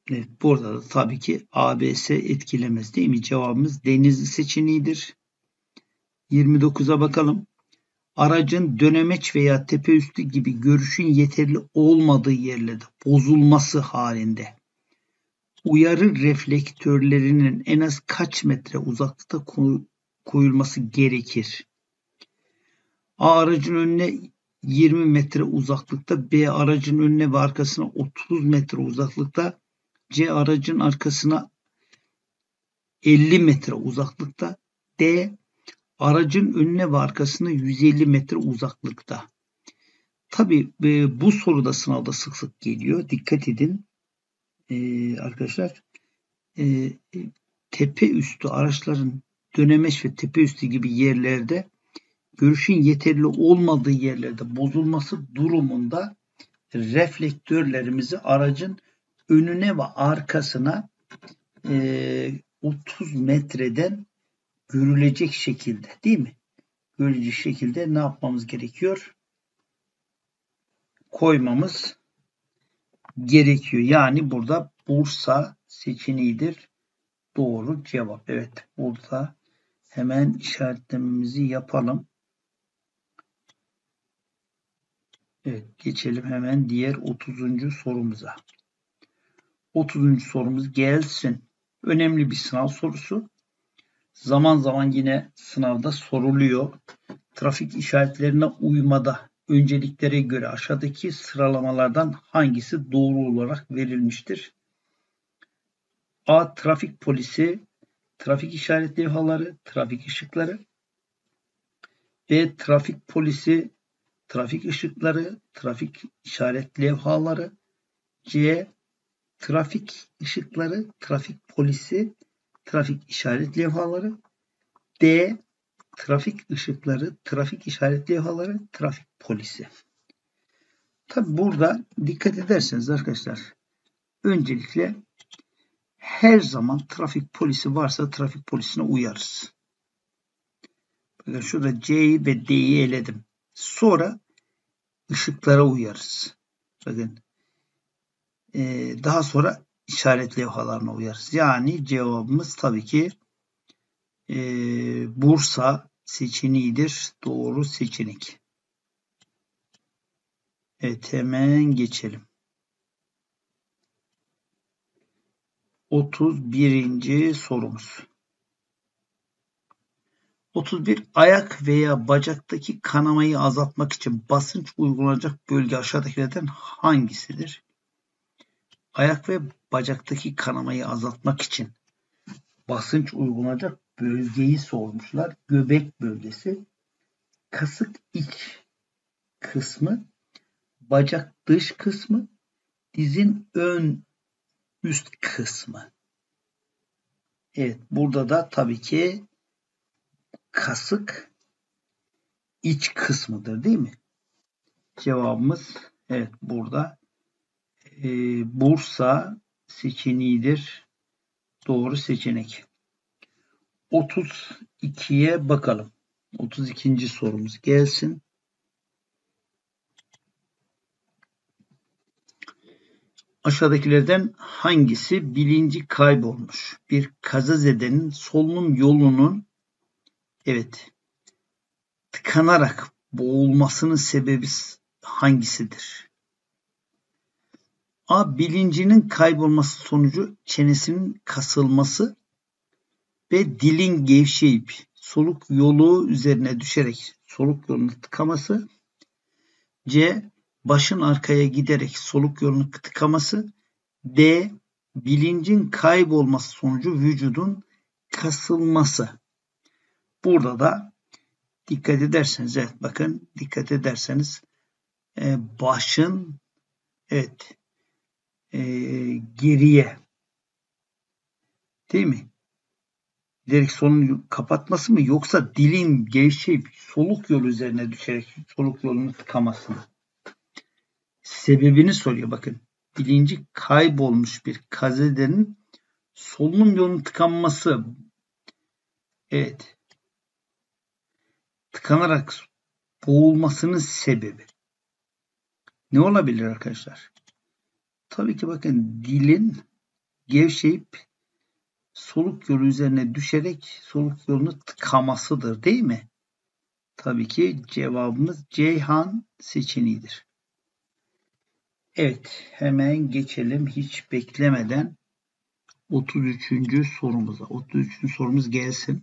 S1: Evet, burada da tabii ki A B S etkilemez değil mi? Cevabımız Denizli seçeneğidir. yirmi dokuza bakalım. Aracın dönemeç veya tepeüstü gibi görüşün yeterli olmadığı yerlerde bozulması halinde uyarı reflektörlerinin en az kaç metre uzaklıkta koyulması gerekir? A. Aracın önüne yirmi metre uzaklıkta, B. Aracın önüne ve arkasına otuz metre uzaklıkta, C. Aracın arkasına elli metre uzaklıkta, D. Aracın önüne ve arkasına yüz elli metre uzaklıkta. Tabii e, bu soruda sınavda sık sık geliyor. Dikkat edin e, arkadaşlar. E, tepe üstü araçların dönemeç ve tepe üstü gibi yerlerde görüşün yeterli olmadığı yerlerde bozulması durumunda reflektörlerimizi aracın önüne ve arkasına e, otuz metreden görülecek şekilde değil mi? Görülecek şekilde ne yapmamız gerekiyor? Koymamız gerekiyor. Yani burada Bursa seçeneğidir. Doğru cevap. Evet, burada hemen işaretlememizi yapalım. Evet, geçelim hemen diğer otuzuncu sorumuza. otuzuncu sorumuz gelsin. Önemli bir sınav sorusu. Zaman zaman yine sınavda soruluyor. Trafik işaretlerine uymada önceliklere göre aşağıdaki sıralamalardan hangisi doğru olarak verilmiştir? A. Trafik polisi, trafik işaret levhaları, trafik ışıkları. B. Trafik polisi, trafik ışıkları, trafik işaret levhaları. C. Trafik ışıkları, trafik polisi, trafik işaret levhaları. D. Trafik ışıkları, trafik işaret levhaları, trafik polisi. Tabi burada dikkat ederseniz arkadaşlar, öncelikle her zaman trafik polisi varsa trafik polisine uyarız. Bakın şurada C'yi ve D'yi eledim. Sonra ışıklara uyarız. Bakın ee, daha sonra işaret levhalarına uyarız. Yani cevabımız tabii ki e, Bursa seçeneğidir. Doğru seçenek. Evet, hemen geçelim. otuz birinci sorumuz. otuz bir. Ayak veya bacaktaki kanamayı azaltmak için basınç uygulanacak bölge aşağıdakilerden hangisidir? Ayak ve bacaktaki kanamayı azaltmak için basınç uygulanacak bölgeyi sormuşlar. Göbek bölgesi, kasık iç kısmı, bacak dış kısmı, dizin ön üst kısmı. Evet, burada da tabii ki kasık iç kısmıdır değil mi? Cevabımız evet burada e, Bursa seçeneğidir. Doğru seçenek. otuz ikiye bakalım. otuz ikinci sorumuz gelsin. Aşağıdakilerden hangisi bilinci kaybolmuş bir kazazedenin solunum yolunun evet tıkanarak boğulmasının sebebi hangisidir? A. Bilincinin kaybolması sonucu çenesinin kasılması ve dilin gevşeyip soluk yolu üzerine düşerek soluk yolunu tıkaması. C. Başın arkaya giderek soluk yolunu tıkaması. D. Bilincin kaybolması sonucu vücudun kasılması. Burada da dikkat ederseniz, evet bakın dikkat ederseniz e, başın evet e, geriye değil mi? Giderek solunu kapatması mı yoksa dilin gevşeyip soluk yolu üzerine düşerek soluk yolunu tıkaması mı? Sebebini soruyor bakın. Bilinci kaybolmuş bir kazazedenin solunum yolunun tıkanması. Evet. Tıkanarak boğulmasının sebebi. Ne olabilir arkadaşlar? Tabii ki bakın dilin gevşeyip soluk yolu üzerine düşerek soluk yolunu tıkamasıdır, değil mi? Tabii ki cevabımız Ceyhan seçeneğidir. Evet, hemen geçelim hiç beklemeden otuz üçüncü sorumuza. otuz üçüncü sorumuz gelsin.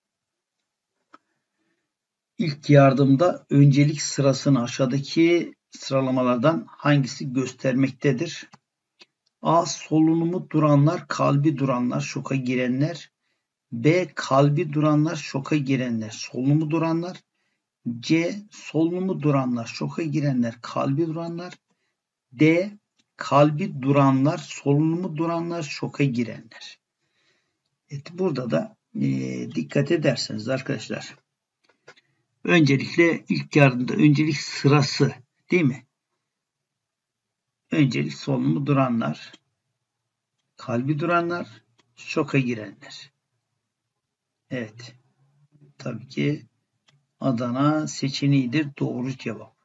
S1: İlk yardımda öncelik sırasını aşağıdaki sıralamalardan hangisi göstermektedir? A. Solunumu duranlar, kalbi duranlar, şoka girenler. B. Kalbi duranlar, şoka girenler, solunumu duranlar. C. Solunumu duranlar, şoka girenler, kalbi duranlar. D. Kalbi duranlar, solunumu duranlar, şoka girenler. Evet, burada da e, dikkat ederseniz arkadaşlar. Öncelikle ilk yardımda öncelik sırası, değil mi? Öncelik solunumu duranlar, kalbi duranlar, şoka girenler. Evet. Tabii ki Adana seçeneğidir. Doğru cevap.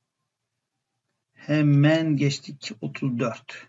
S1: Hemen geçtik otuz dört.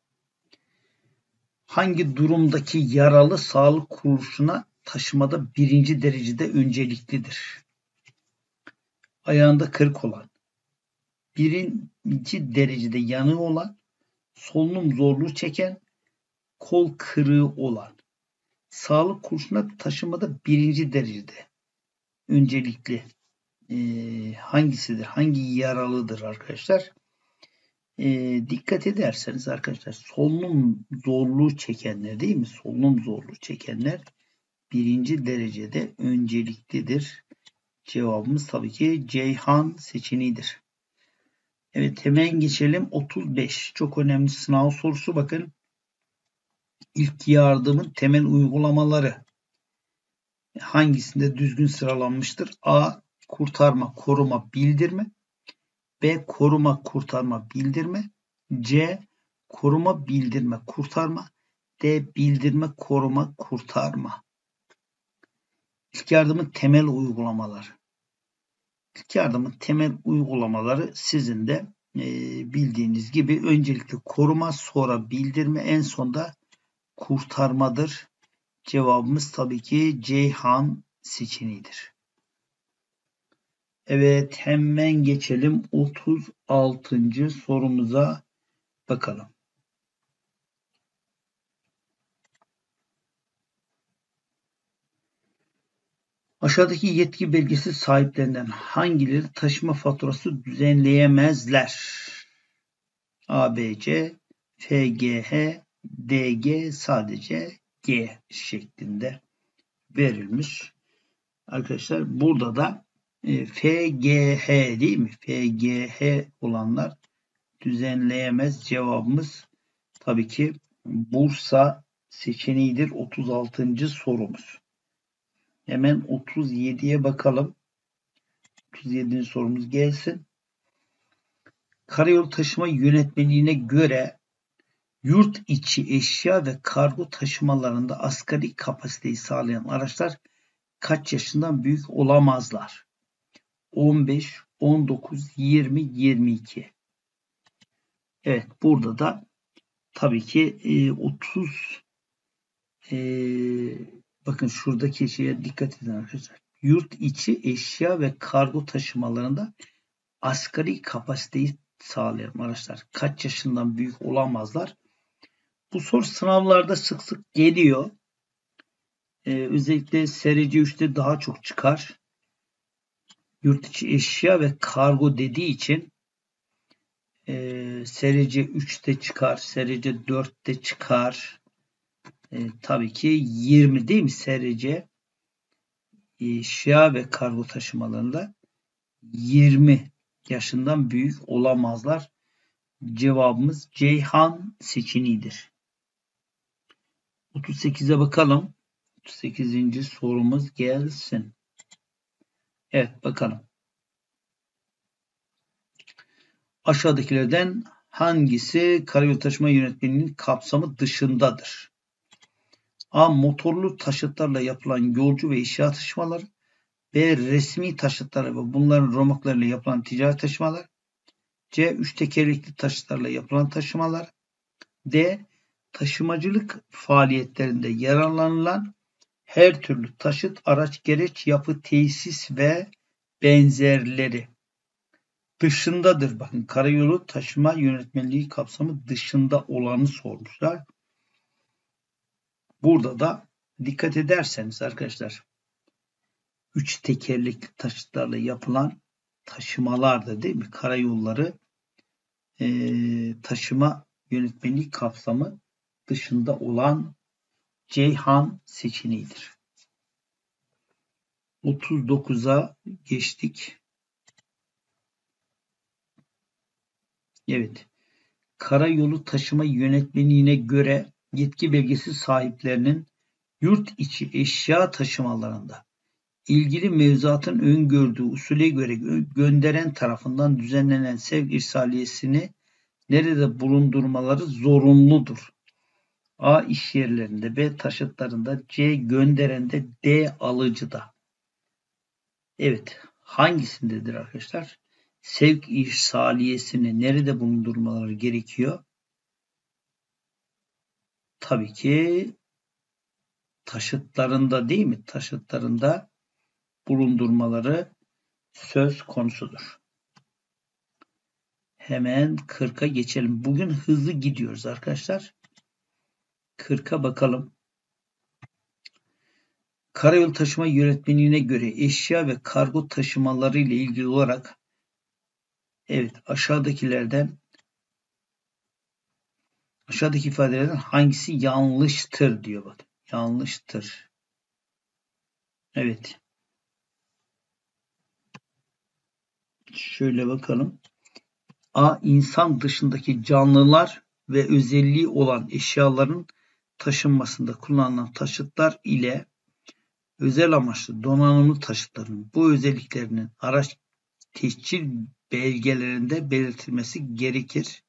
S1: Hangi durumdaki yaralı sağlık kuruluşuna taşımada birinci derecede önceliklidir? Ayağında kırık olan, birinci derecede yanığı olan, solunum zorluğu çeken, kol kırığı olan. Sağlık kuruluşuna taşımada birinci derecede öncelikli ee, hangisidir? Hangi yaralıdır arkadaşlar? Ee, dikkat ederseniz arkadaşlar solunum zorluğu çekenler, değil mi? Solunum zorluğu çekenler birinci derecede önceliklidir. Cevabımız tabii ki Ceyhan seçeneğidir. Evet, hemen geçelim otuz beş. Çok önemli sınav sorusu, bakın. İlk yardımın temel uygulamaları hangisinde düzgün sıralanmıştır? A. Kurtarma, koruma, bildirme. B. Koruma, kurtarma, bildirme. C. Koruma, bildirme, kurtarma. D. Bildirme, koruma, kurtarma. İlk yardımın temel uygulamaları. İlk yardımın temel uygulamaları sizin de e, bildiğiniz gibi öncelikle koruma, sonra bildirme, en sonda kurtarmadır. Cevabımız tabii ki Ceyhan seçeneğidir. Evet, hemen geçelim otuz altıncı sorumuza bakalım. Aşağıdaki yetki belgesi sahiplerinden hangileri taşıma faturası düzenleyemezler? A, B, C, F, G, H, D, G, sadece G şeklinde verilmiş. Arkadaşlar burada da e, F, G, H değil mi? F, G, H olanlar düzenleyemez. Cevabımız tabii ki Bursa seçeneğidir. otuz altıncı sorumuz. Hemen otuz yediye bakalım. otuz yedinci sorumuz gelsin. Karayolu taşıma yönetmeliğine göre yurt içi eşya ve kargo taşımalarında asgari kapasiteyi sağlayan araçlar kaç yaşından büyük olamazlar? on beş, on dokuz, yirmi, yirmi iki. Evet, burada da tabii ki e, otuz e, bakın şuradaki şeye dikkat edin arkadaşlar. Yurt içi eşya ve kargo taşımalarında asgari kapasiteyi sağlayan araçlar kaç yaşından büyük olamazlar? Bu soru sınavlarda sık sık geliyor. Ee, özellikle S R C üçte daha çok çıkar. Yurt içi eşya ve kargo dediği için e, S R C üçte çıkar, S R C dörtte çıkar. E, tabii ki yirmi değil mi? S R C eşya ve kargo taşımalarında yirmi yaşından büyük olamazlar. Cevabımız Ceyhan seçeneğidir. otuz sekize bakalım. otuz sekizinci sorumuz gelsin. Evet, bakalım. Aşağıdakilerden hangisi karayolu taşıma yönetmeliğinin kapsamı dışındadır? A. Motorlu taşıtlarla yapılan yolcu ve eşya taşımaları. B. Resmi taşıtlar ve bunların romoklarıyla yapılan ticari taşımalar. C. Üç tekerlekli taşıtlarla yapılan taşımalar. D. taşımacılık faaliyetlerinde yararlanılan her türlü taşıt, araç, gereç, yapı, tesis ve benzerleri dışındadır. Bakın, karayolu taşıma yönetmeliği kapsamı dışında olanı sormuşlar. Burada da dikkat ederseniz arkadaşlar, üç tekerlekli taşıtlarla yapılan taşımalardır, değil mi? Karayolları e, taşıma yönetmeliği kapsamı dışında olan Ceyhan seçeneğidir. otuz dokuza geçtik. Evet. Karayolu taşıma yönetmeliğine göre yetki belgesi sahiplerinin yurt içi eşya taşımalarında ilgili mevzuatın öngördüğü usule göre gönderen tarafından düzenlenen sevk irsaliyesini nerede bulundurmaları zorunludur. A. İş yerlerinde, B. Taşıtlarında, C. Gönderende, D. Alıcıda. Evet. Hangisindedir arkadaşlar? Sevk irsaliyesini nerede bulundurmaları gerekiyor? Tabii ki taşıtlarında, değil mi? Taşıtlarında bulundurmaları söz konusudur. Hemen kırka geçelim. Bugün hızlı gidiyoruz arkadaşlar. kırka bakalım. Karayolu taşıma yönetmeliğine göre eşya ve kargo taşımaları ile ilgili olarak evet aşağıdakilerden aşağıdaki ifadelerden hangisi yanlıştır diyor bakın. Yanlıştır. Evet. Şöyle bakalım. A. İnsan dışındaki canlılar ve özelliği olan eşyaların taşınmasında kullanılan taşıtlar ile özel amaçlı donanımlı taşıtların bu özelliklerinin araç tescil belgelerinde belirtilmesi gerekir.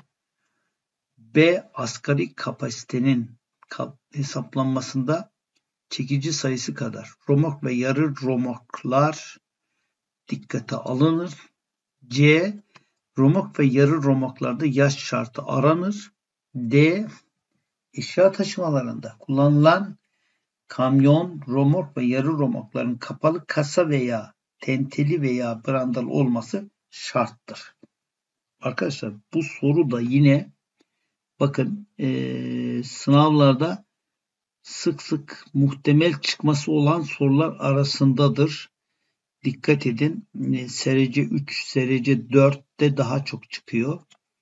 S1: B. Asgari kapasitenin hesaplanmasında çekici sayısı kadar romork ve yarı romorklar dikkate alınır. C. Romork ve yarı romorklarda yaş şartı aranır. D. Eşya taşımalarında kullanılan kamyon, romork ve yarı romorkların kapalı kasa veya tenteli veya brandalı olması şarttır. Arkadaşlar bu soru da yine bakın e, sınavlarda sık sık muhtemel çıkması olan sorular arasındadır. Dikkat edin. S R C üç, S R C dörtte daha çok çıkıyor.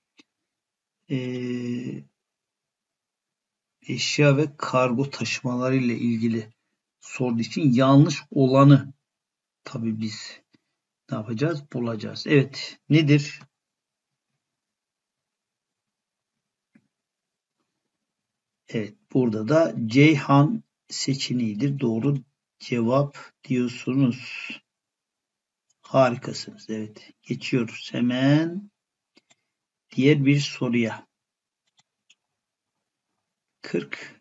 S1: Ee, eşya ve kargo taşımaları ile ilgili sorduğu için yanlış olanı tabii biz ne yapacağız? Bulacağız. Evet. Nedir? Evet. Burada da Ceyhan seçeneğidir. Doğru cevap diyorsunuz. Harikasınız. Evet. Geçiyoruz hemen diğer bir soruya. kırk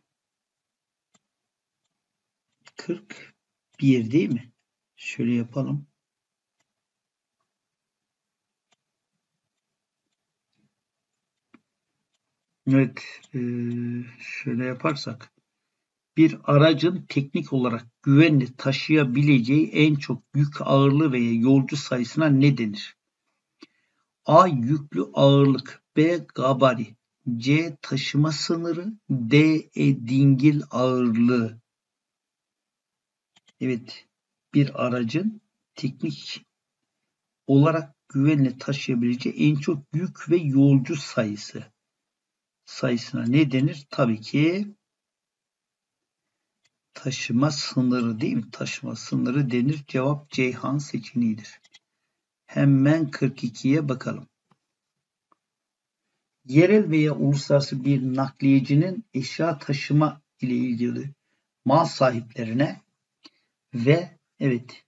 S1: kırk bir değil mi? Şöyle yapalım. Evet. E, şöyle yaparsak. Bir aracın teknik olarak güvenli taşıyabileceği en çok yük ağırlığı veya yolcu sayısına ne denir? A. Yüklü ağırlık, B. Gabari, C. Taşıma sınırı, D. E, dingil ağırlığı. Evet, bir aracın teknik olarak güvenli taşıyabileceği en çok yük ve yolcu sayısı sayısına ne denir? Tabii ki taşıma sınırı, değil mi? Taşıma sınırı denir. Cevap Ceyhan seçeneğidir. Hemen kırk ikiye bakalım. Yerel veya uluslararası bir nakliyecinin eşya taşıma ile ilgili mal sahiplerine ve evet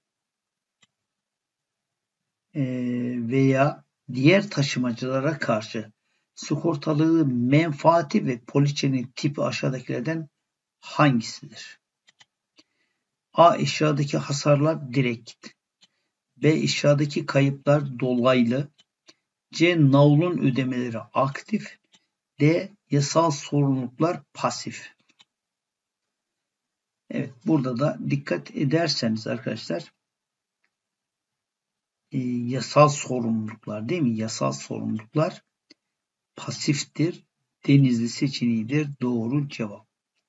S1: e, veya diğer taşımacılara karşı sigortalığı, menfaati ve poliçenin tipi aşağıdakilerden hangisidir? A. Eşyadaki hasarlar direkt. B. Eşyadaki kayıplar dolaylı. C. Navlun ödemeleri aktif. D. Yasal sorumluluklar pasif. Evet, burada da dikkat ederseniz arkadaşlar e, yasal sorumluluklar değil mi? Yasal sorumluluklar pasiftir. Denizli seçeneğidir. Doğru cevap.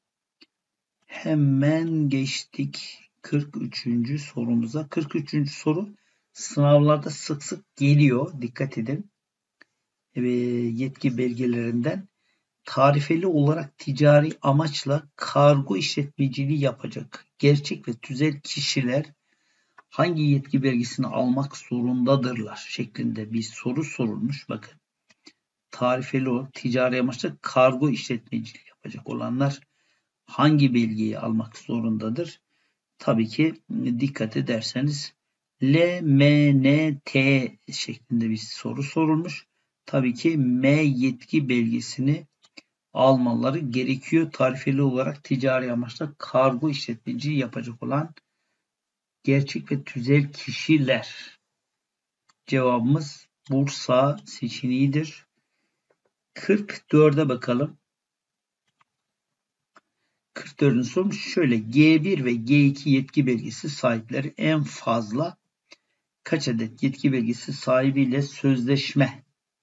S1: Hemen geçtik kırk üçüncü sorumuza. kırk üçüncü soru sınavlarda sık sık geliyor. Dikkat edin. Ve yetki belgelerinden tarifeli olarak ticari amaçla kargo işletmeciliği yapacak gerçek ve tüzel kişiler hangi yetki belgesini almak zorundadırlar şeklinde bir soru sorulmuş. Bakın, tarifeli olarak ticari amaçla kargo işletmeciliği yapacak olanlar hangi belgeyi almak zorundadır? Tabii ki dikkat ederseniz L M N T şeklinde bir soru sorulmuş. Tabii ki M yetki belgesini almaları gerekiyor. Tarifeli olarak ticari amaçla kargo işletmeciliği yapacak olan gerçek ve tüzel kişiler. Cevabımız Bursa seçeneğidir. kırk dörde bakalım. kırk dördüncü sorumuz şöyle. G bir ve G iki yetki belgesi sahipleri en fazla kaç adet yetki belgesi sahibiyle sözleşme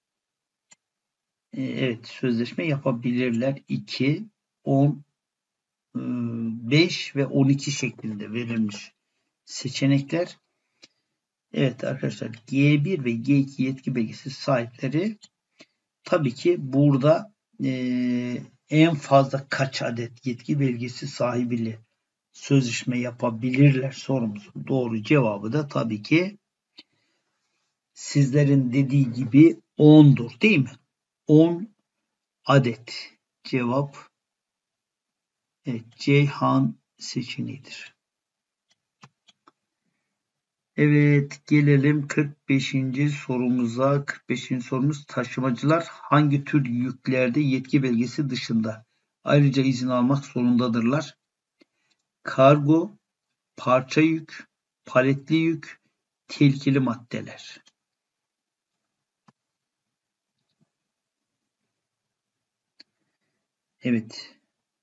S1: evet sözleşme yapabilirler? iki, on, beş ve on iki şeklinde verilmiş seçenekler. Evet arkadaşlar, G bir ve G iki yetki belgesi sahipleri tabii ki burada e, en fazla kaç adet yetki belgesi sahibiyle sözleşme yapabilirler sorumuzun doğru cevabı da tabii ki sizlerin dediği gibi ondur değil mi? on adet. Cevap evet, Ceyhan seçeneğidir. Evet, gelelim kırk beşinci sorumuza. kırk beşinci sorumuz taşımacılar hangi tür yüklerde yetki belgesi dışında ayrıca izin almak zorundadırlar? Kargo, parça yük, paletli yük, tehlikeli maddeler. Evet.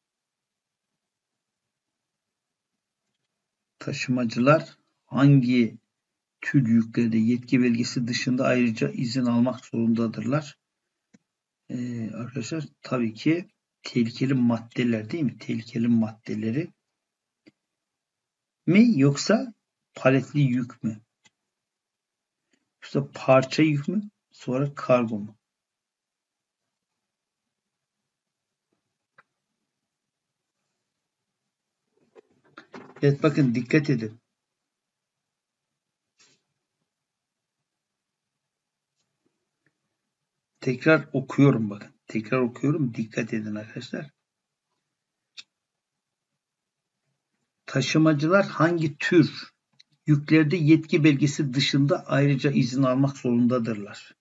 S1: Taşımacılar hangi tür yüklerde yetki belgesi dışında ayrıca izin almak zorundadırlar? Ee, arkadaşlar tabii ki tehlikeli maddeler değil mi? Tehlikeli maddeleri mi yoksa paletli yük mü? Yoksa parça yük mü? Sonra kargo mu? Evet, bakın dikkat edin. Tekrar okuyorum bakın. Tekrar okuyorum. Dikkat edin arkadaşlar. Taşımacılar hangi tür yüklerde yetki belgesi dışında ayrıca izin almak zorundadırlar?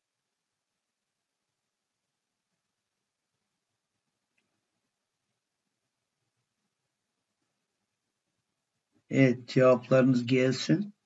S1: Evet, cevaplarınız gelsin.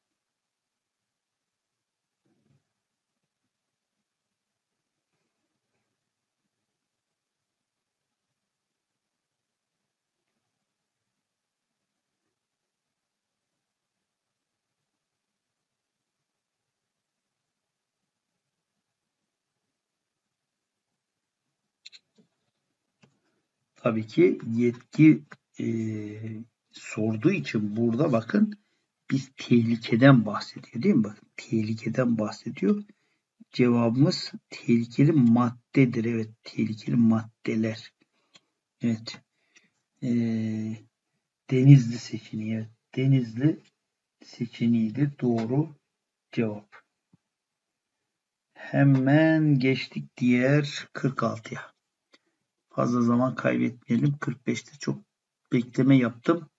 S1: Tabii ki yetki e, sorduğu için burada bakın biz tehlikeden bahsediyor değil mi? Bakın tehlikeden bahsediyor. Cevabımız tehlikeli maddedir. Evet, tehlikeli maddeler. Evet. E, Denizli seçeneği. Evet. Denizli seçeneğidir. Doğru cevap. Hemen geçtik diğer kırk altıya. Fazla zaman kaybetmeyelim. kırk beşte çok bekleme yaptım.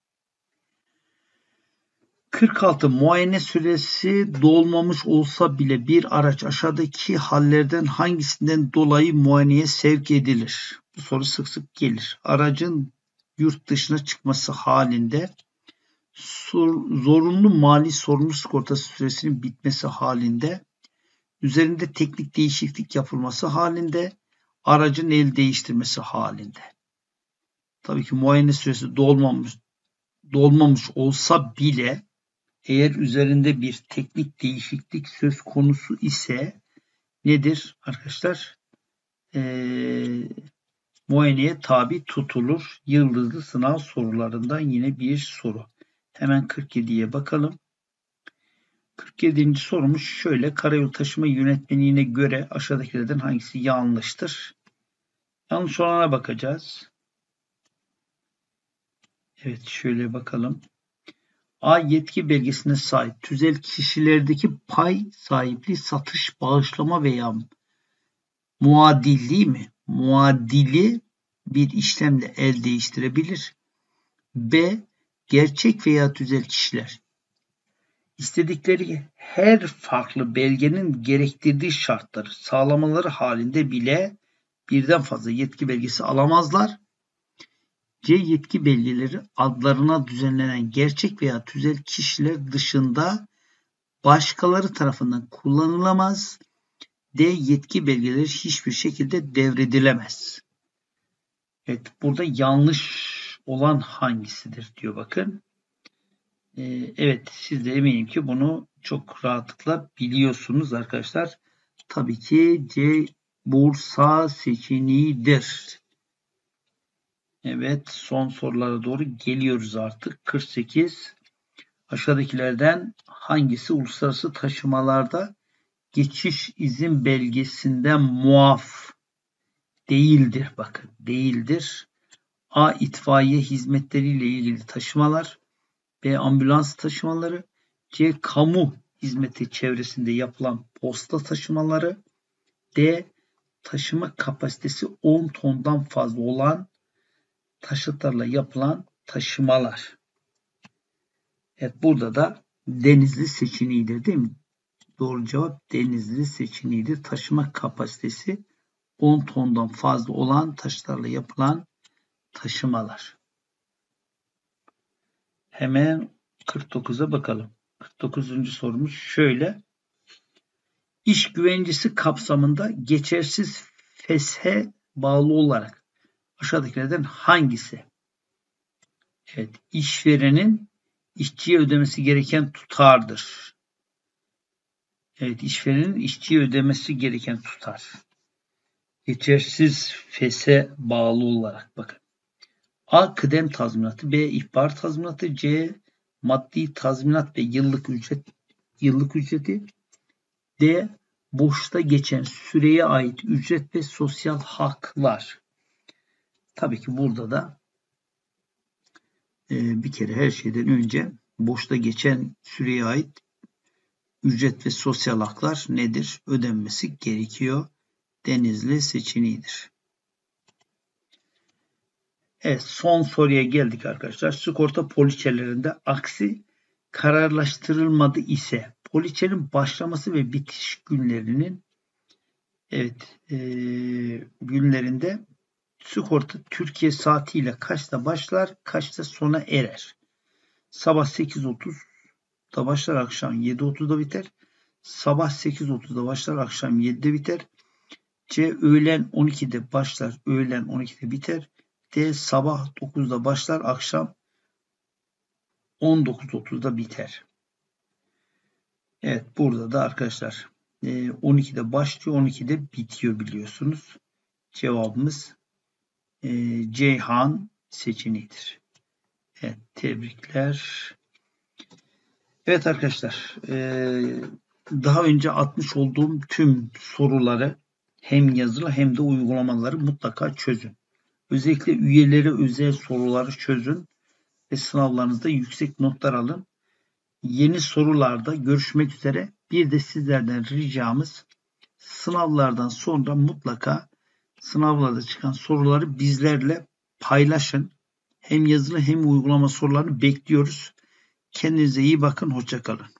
S1: kırk altı muayene süresi dolmamış olsa bile bir araç aşağıdaki hallerden hangisinden dolayı muayeneye sevk edilir? Bu soru sık sık gelir. Aracın yurt dışına çıkması halinde, zorunlu mali sorumluluk sigortası süresinin bitmesi halinde, üzerinde teknik değişiklik yapılması halinde, aracın el değiştirmesi halinde. Tabii ki muayene süresi dolmamış, dolmamış olsa bile eğer üzerinde bir teknik değişiklik söz konusu ise nedir arkadaşlar? Ee, muayeneye tabi tutulur. Yıldızlı sınav sorularından yine bir soru. Hemen kırk yediye bakalım. kırk yedinci sorumuz şöyle. Karayolu Taşıma Yönetmeliğine göre aşağıdakilerden hangisi yanlıştır? Yanlış olana bakacağız. Evet, şöyle bakalım. A. Yetki belgesine sahip tüzel kişilerdeki pay sahipliği, satış, bağışlama veya muadilliği mi? Muadili bir işlemle el değiştirebilir. B. Gerçek veya tüzel kişiler istedikleri her farklı belgenin gerektirdiği şartları sağlamaları halinde bile birden fazla yetki belgesi alamazlar. C. Yetki belgeleri adlarına düzenlenen gerçek veya tüzel kişiler dışında başkaları tarafından kullanılamaz. D. Yetki belgeleri hiçbir şekilde devredilemez. Evet, burada yanlış olan hangisidir diyor bakın. Ee, evet, siz de eminim ki bunu çok rahatlıkla biliyorsunuz arkadaşlar. Tabii ki C. Bursa seçeneğidir. Evet, son sorulara doğru geliyoruz artık. kırk sekiz. Aşağıdakilerden hangisi uluslararası taşımalarda geçiş izin belgesinden muaf değildir? Bakın, değildir. A. İtfaiye hizmetleriyle ilgili taşımalar. B. Ambulans taşımaları. C. Kamu hizmeti çevresinde yapılan posta taşımaları. D. Taşıma kapasitesi on tondan fazla olan taşıtlarla yapılan taşımalar. Evet, burada da Denizli seçeneğidir değil mi? Doğru cevap Denizli seçeneğidir. Taşıma kapasitesi on tondan fazla olan taşıtlarla yapılan taşımalar. Hemen kırk dokuza bakalım. kırk dokuzuncu sorumuz şöyle. İş güvencesi kapsamında geçersiz feshe bağlı olarak aşağıdakilerden hangisi? Evet, işverenin işçiye ödemesi gereken tutardır. Evet, işverenin işçiye ödemesi gereken tutar. Geçersiz feshe bağlı olarak bakın. A. Kıdem tazminatı. B. İhbar tazminatı. C. Maddi tazminat ve yıllık ücret yıllık ücreti. D. Boşta geçen süreye ait ücret ve sosyal haklar. Tabii ki burada da e, bir kere her şeyden önce boşta geçen süreye ait ücret ve sosyal haklar nedir? Ödenmesi gerekiyor. Denizli seçeneğidir. Evet, son soruya geldik arkadaşlar. Sigorta poliçelerinde aksi kararlaştırılmadı ise poliçenin başlaması ve bitiş günlerinin evet e, günlerinde sigorta Türkiye saatiyle kaçta başlar, kaçta sona erer? Sabah sekiz otuzda başlar, akşam yedi otuzda biter. Sabah sekiz otuzda başlar, akşam yedide biter. C. Öğlen on ikide başlar, öğlen on ikide biter. D. Sabah dokuzda başlar, akşam on dokuz otuzda biter. Evet, burada da arkadaşlar on ikide başlıyor, on ikide bitiyor biliyorsunuz. Cevabımız Ceyhan seçeneğidir. Evet, tebrikler. Evet arkadaşlar, daha önce atmış olduğum tüm soruları hem yazılı hem de uygulamaları mutlaka çözün. Özellikle üyelere özel soruları çözün ve sınavlarınızda yüksek notlar alın. Yeni sorularda görüşmek üzere. Bir de sizlerden ricamız sınavlardan sonra mutlaka sınavlarda çıkan soruları bizlerle paylaşın. Hem yazılı hem uygulama sorularını bekliyoruz. Kendinize iyi bakın. Hoşça kalın.